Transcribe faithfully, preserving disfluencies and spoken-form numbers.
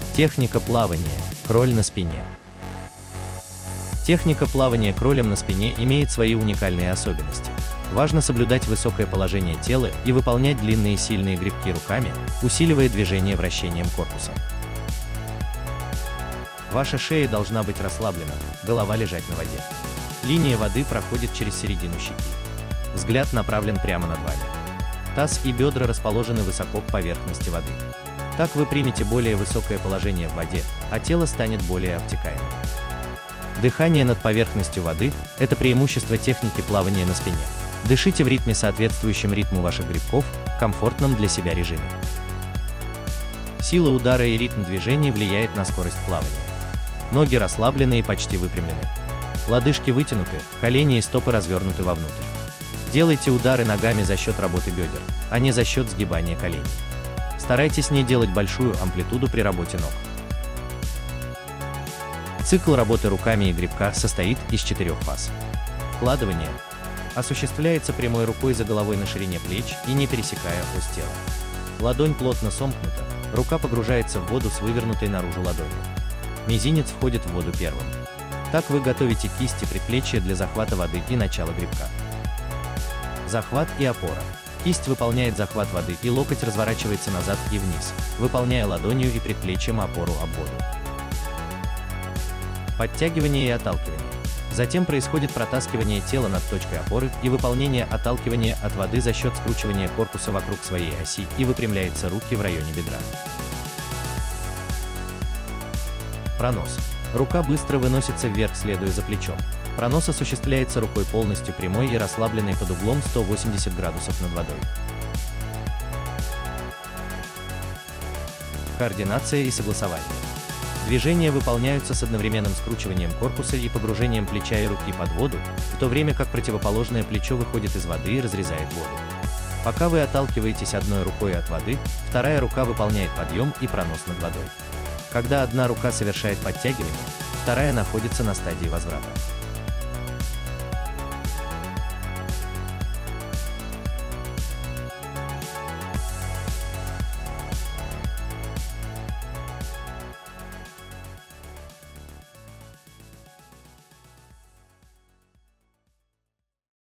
Техника плавания. Кроль на спине. Техника плавания кролем на спине имеет свои уникальные особенности. Важно соблюдать высокое положение тела и выполнять длинные сильные грибки руками, усиливая движение вращением корпуса. Ваша шея должна быть расслаблена, голова лежать на воде. Линия воды проходит через середину щеки. Взгляд направлен прямо над вами. Таз и бедра расположены высоко к поверхности воды. Так вы примете более высокое положение в воде, а тело станет более обтекаемым. Дыхание над поверхностью воды – это преимущество техники плавания на спине. Дышите в ритме, соответствующем ритму ваших грибков, в комфортном для себя режиме. Сила удара и ритм движений влияет на скорость плавания. Ноги расслаблены и почти выпрямлены. Лодыжки вытянуты, колени и стопы развернуты вовнутрь. Делайте удары ногами за счет работы бедер, а не за счет сгибания коленей. Старайтесь не делать большую амплитуду при работе ног. Цикл работы руками и грибка состоит из четырех фаз. Вкладывание осуществляется прямой рукой за головой на ширине плеч и не пересекая ось тела. Ладонь плотно сомкнута, рука погружается в воду с вывернутой наружу ладонью. Мизинец входит в воду первым. Так вы готовите кисти предплечья для захвата воды и начала грибка. Захват и опора. Кисть выполняет захват воды, и локоть разворачивается назад и вниз, выполняя ладонью и предплечьем опору об воду. Подтягивание и отталкивание. Затем происходит протаскивание тела над точкой опоры и выполнение отталкивания от воды за счет скручивания корпуса вокруг своей оси, и выпрямляются руки в районе бедра. Пронос. Рука быстро выносится вверх, следуя за плечом. Пронос осуществляется рукой полностью прямой и расслабленной под углом сто восемьдесят градусов над водой. Координация и согласование. Движения выполняются с одновременным скручиванием корпуса и погружением плеча и руки под воду, в то время как противоположное плечо выходит из воды и разрезает воду. Пока вы отталкиваетесь одной рукой от воды, вторая рука выполняет подъем и пронос над водой. Когда одна рука совершает подтягивание, вторая находится на стадии возврата.